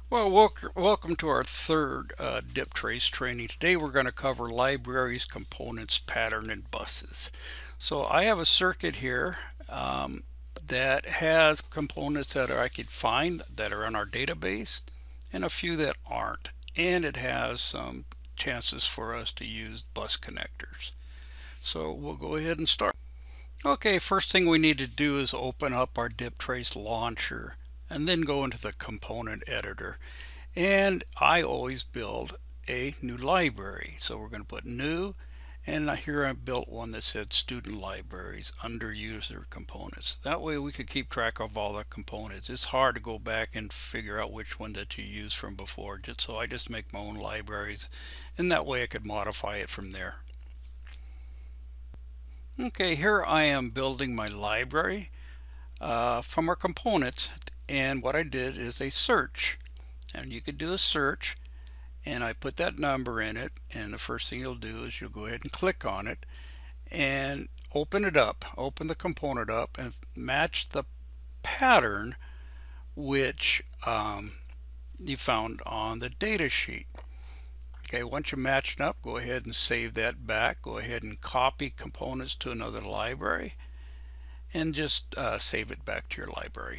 Well, welcome to our third DipTrace training. Today we're going to cover libraries, components, pattern, and buses. So I have a circuit here that has components that I could find that are in our database and a few that aren't. And it has some chances for us to use bus connectors. So we'll go ahead and start. Okay, first thing we need to do is open up our DipTrace launcher and then go into the component editor. And I always build a new library. So we're going to put new, and here I built one that said student libraries under user components. That way we could keep track of all the components. It's hard to go back and figure out which one that you used from before. So I just make my own libraries, and that way I could modify it from there. Okay, here I am building my library from our components, and what I did is a search. And you could do a search, and I put that number in it, and the first thing you'll do is you'll go ahead and click on it and open it up, open the component up, and match the pattern which you found on the data sheet. Okay, once you match it up, go ahead and save that back. Go ahead and copy components to another library and just save it back to your library.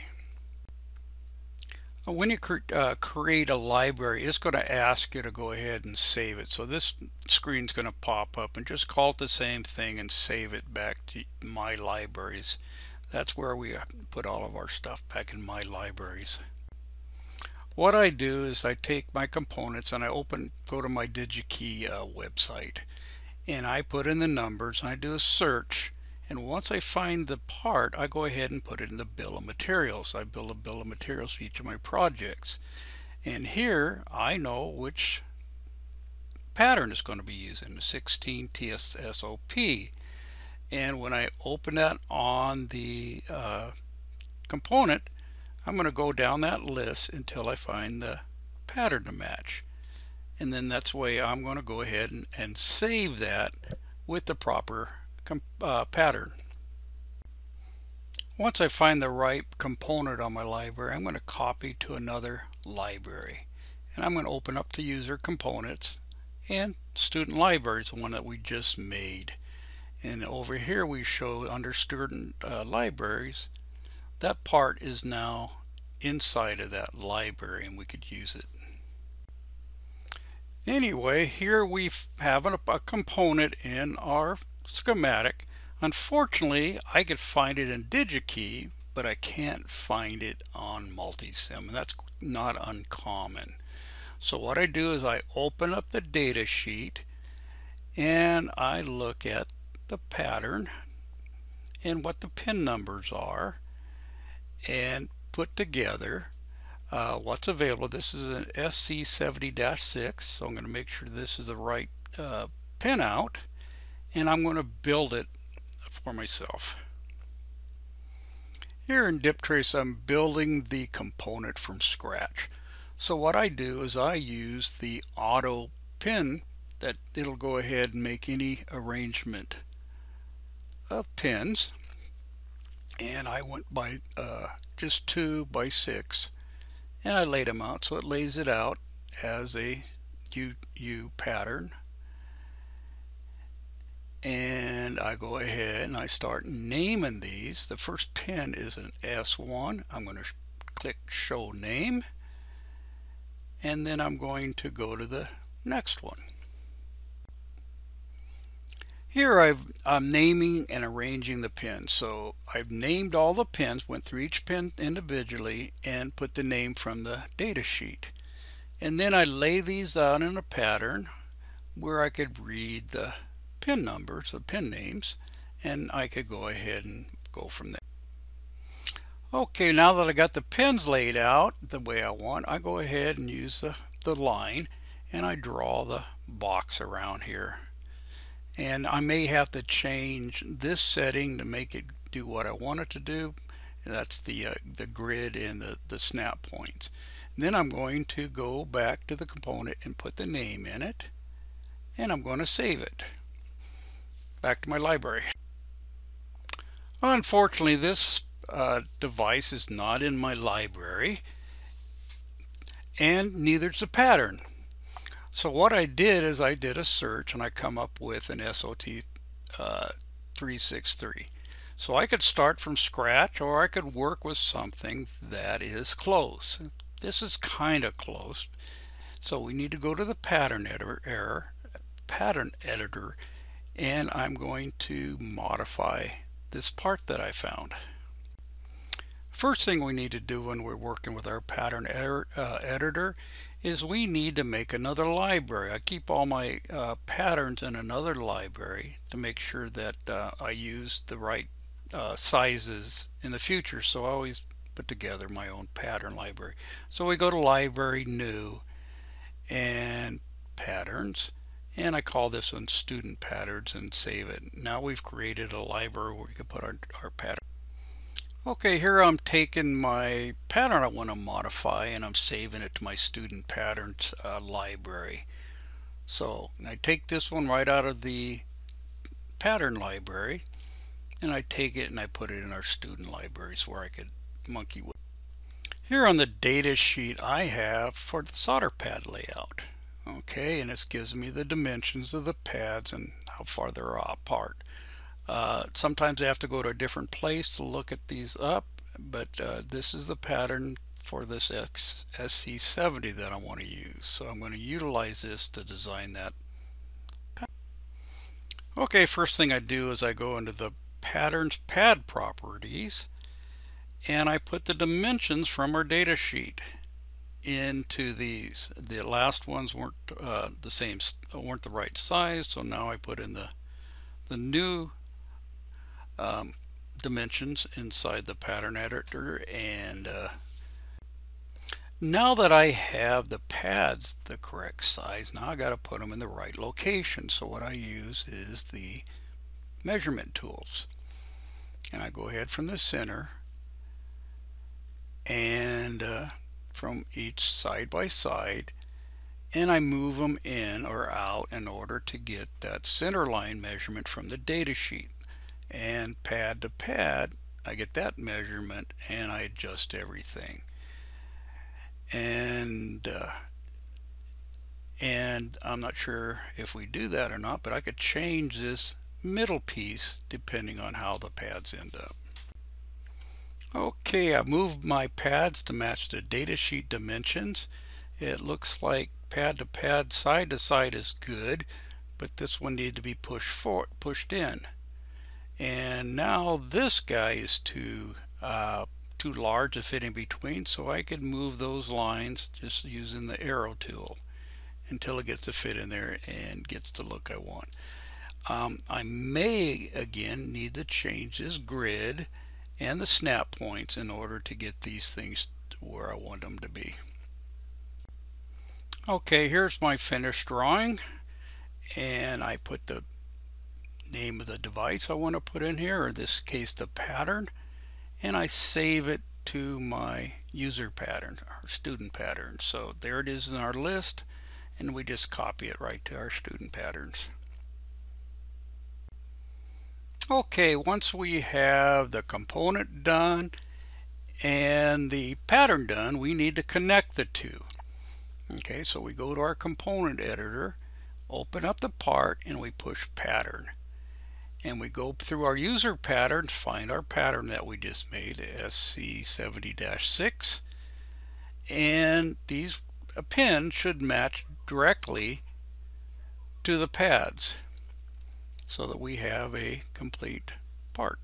When you create a library, it's going to ask you to go ahead and save it. So this screen's going to pop up, and just call it the same thing and save it back to My Libraries. That's where we put all of our stuff back in My Libraries. What I do is I take my components and I go to my Digikey website, and I put in the numbers and I do a search. And once I find the part, I go ahead and put it in the bill of materials. I build a bill of materials for each of my projects. And here I know which pattern is going to be using, the 16 TSSOP. And when I open that on the component, I'm going to go down that list until I find the pattern to match. And then that's the way I'm going to go ahead and save that with the proper pattern. Once I find the right component on my library, I'm going to copy to another library, and I'm going to open up the user components, and student library is the one that we just made. And over here we show under student libraries, that part is now inside of that library and we could use it. Anyway, here we have a component in our schematic. Unfortunately, I could find it in Digikey, but I can't find it on Multisim, and that's not uncommon. So what I do is I open up the data sheet and I look at the pattern and what the pin numbers are and put together what's available. This is an SC70-6, so I'm going to make sure this is the right pinout, and I'm going to build it for myself. Here in DipTrace, I'm building the component from scratch. So what I do is I use the auto pin that it'll go ahead and make any arrangement of pins, and I went by just 2 by 6, and I laid them out, so it lays it out as a U pattern. And I go ahead and I start naming these. The first pin is an S1. I'm going to click show name, and then I'm going to go to the next one. Here I'm naming and arranging the pins. So I've named all the pins, went through each pin individually and put the name from the data sheet. And then I lay these out in a pattern where I could read the pin numbers, the pin names, and I could go ahead and go from there. Okay, now that I got the pins laid out the way I want, I go ahead and use the line, and I draw the box around here. And I may have to change this setting to make it do what I want it to do. And that's the grid and the snap points. And then I'm going to go back to the component and put the name in it, and I'm going to save it back to my library. Unfortunately, this device is not in my library, and neither's the pattern. So what I did is I did a search and I come up with an SOT 363. So I could start from scratch, or I could work with something that is close. This is kind of close. So we need to go to the pattern editor, and I'm going to modify this part that I found. First thing we need to do when we're working with our pattern editor is we need to make another library. I keep all my patterns in another library to make sure that I use the right sizes in the future, so I always put together my own pattern library. So we go to Library, New, and Patterns, and I call this one Student Patterns and save it. Now we've created a library where we can put our pattern. Okay, here I'm taking my pattern I want to modify and I'm saving it to my student patterns library. So I take this one right out of the pattern library and I take it and I put it in our student libraries where I could monkey with. Here on the data sheet I have for the solder pad layout. Okay, and this gives me the dimensions of the pads and how far they're apart. Sometimes I have to go to a different place to look at these up, but this is the pattern for this SC70 that I want to use. So I'm going to utilize this to design that. Okay, first thing I do is I go into the patterns pad properties and I put the dimensions from our data sheet into these. The last ones weren't weren't the right size, so now I put in the new dimensions inside the pattern editor, and now that I have the pads the correct size, now I got to put them in the right location. So what I use is the measurement tools, and I go ahead from the center and from each side by side, and I move them in or out in order to get that center line measurement from the data sheet. And pad to pad I get that measurement and I adjust everything, and I'm not sure if we do that or not, but I could change this middle piece depending on how the pads end up. Okay, I moved my pads to match the datasheet dimensions. It looks like pad to pad, side to side is good, but this one needs to be pushed in. And now this guy is too large to fit in between, so I could move those lines just using the arrow tool until it gets to fit in there and gets the look I want. I may again need to change this grid and the snap points in order to get these things where I want them to be. Okay, here's my finished drawing, and I put the name of the device I want to put in here, or in this case the pattern, and I save it to my user pattern, our student pattern. So there it is in our list, and we just copy it right to our student patterns. Okay, once we have the component done and the pattern done, we need to connect the two. Okay, so we go to our component editor, open up the part, and we push pattern. And we go through our user patterns, find our pattern that we just made, SC70-6, and these pins should match directly to the pads so that we have a complete part.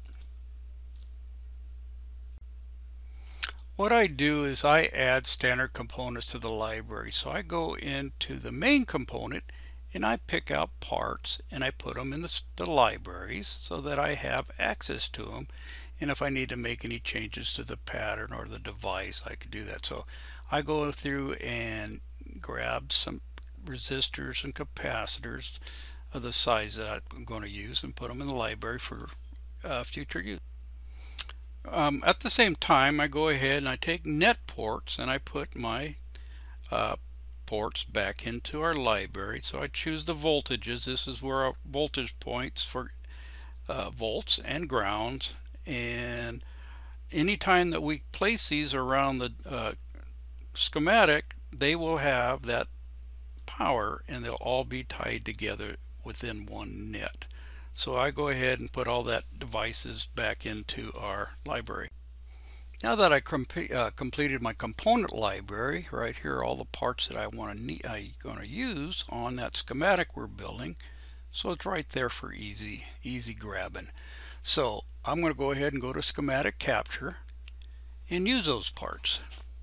What I do is I add standard components to the library. So I go into the main component and I pick out parts and I put them in the libraries so that I have access to them, and if I need to make any changes to the pattern or the device, I could do that. So I go through and grab some resistors and capacitors of the size that I'm going to use and put them in the library for future use. At the same time, I go ahead and I take net ports and I put my ports back into our library. So I choose the voltages. This is where our voltage points for volts and grounds, and anytime that we place these around the schematic, they will have that power and they'll all be tied together within one net. So I go ahead and put all that devices back into our library. Now that I completed my component library, right here are all the parts that I'm going to use on that schematic we're building. So it's right there for easy grabbing. So I'm going to go ahead and go to schematic capture and use those parts.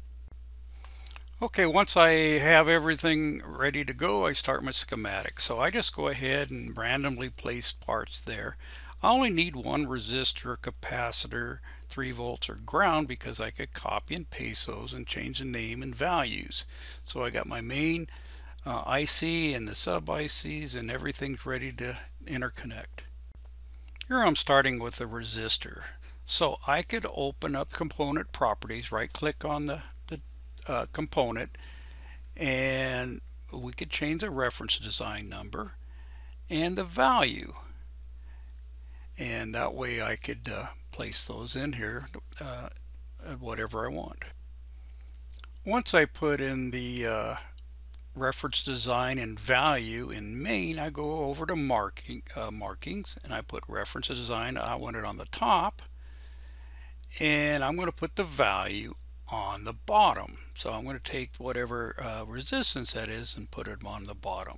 Okay, once I have everything ready to go, I start my schematic. So I just go ahead and randomly place parts there. I only need one resistor, capacitor, 3 volts, or ground because I could copy and paste those and change the name and values. So I got my main IC and the sub ICs and everything's ready to interconnect. Here I'm starting with the resistor. So I could open up component properties, right click on the component, and we could change the reference design number and the value, and that way I could place those in here whatever I want. Once I put in the reference design and value in main, I go over to markings and I put reference design. I want it on the top, and I'm going to put the value on the bottom. So I'm going to take whatever resistance that is and put it on the bottom.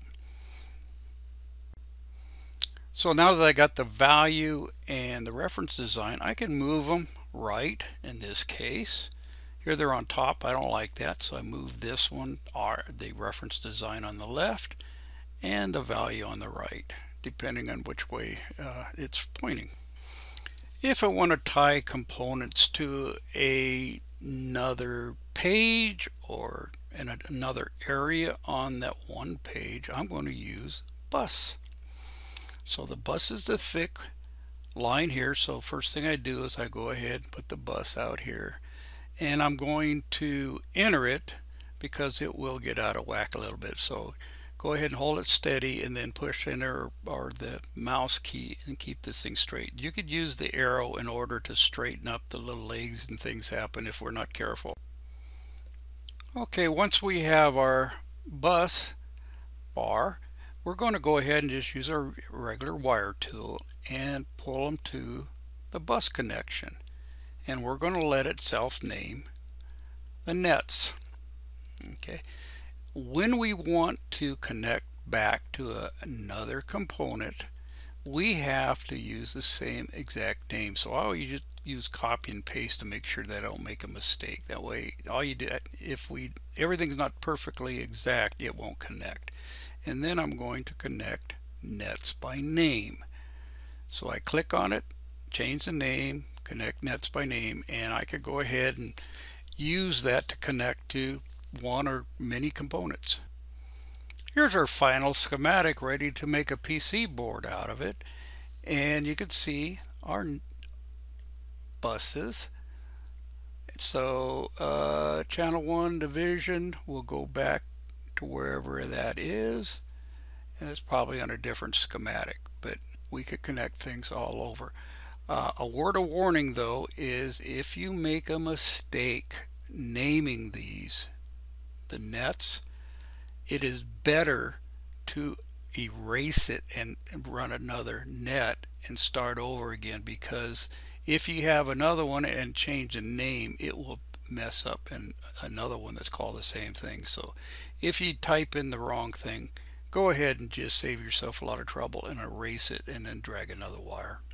So now that I got the value and the reference design, I can move them right in this case. Here they're on top. I don't like that, so I move this one, the reference design on the left and the value on the right, depending on which way it's pointing. If I want to tie components to another page or in another area on that one page, I'm going to use bus. So the bus is the thick line here. So first thing I do is I go ahead and put the bus out here, and I'm going to enter it because it will get out of whack a little bit. So go ahead and hold it steady and then push enter or the mouse key and keep this thing straight. You could use the arrow in order to straighten up the little legs and things happen if we're not careful. Okay, once we have our bus bar, we're going to go ahead and just use our regular wire tool and pull them to the bus connection. And we're going to let it self-name the nets. Okay. When we want to connect back to another component, we have to use the same exact name. So I always just use copy and paste to make sure that I don't make a mistake. That way, all you do, if everything's not perfectly exact, it won't connect. And then I'm going to connect nets by name. So I click on it, change the name, connect nets by name, and I could go ahead and use that to connect to one or many components. Here's our final schematic ready to make a PC board out of it, and you can see our buses. So channel 1 division will go back to wherever that is, and it's probably on a different schematic, but we could connect things all over. A word of warning though is if you make a mistake naming the nets, it is better to erase it and run another net and start over again, because if you have another one and change the name, it will mess up in another one that's called the same thing. So if you type in the wrong thing, go ahead and just save yourself a lot of trouble and erase it and then drag another wire.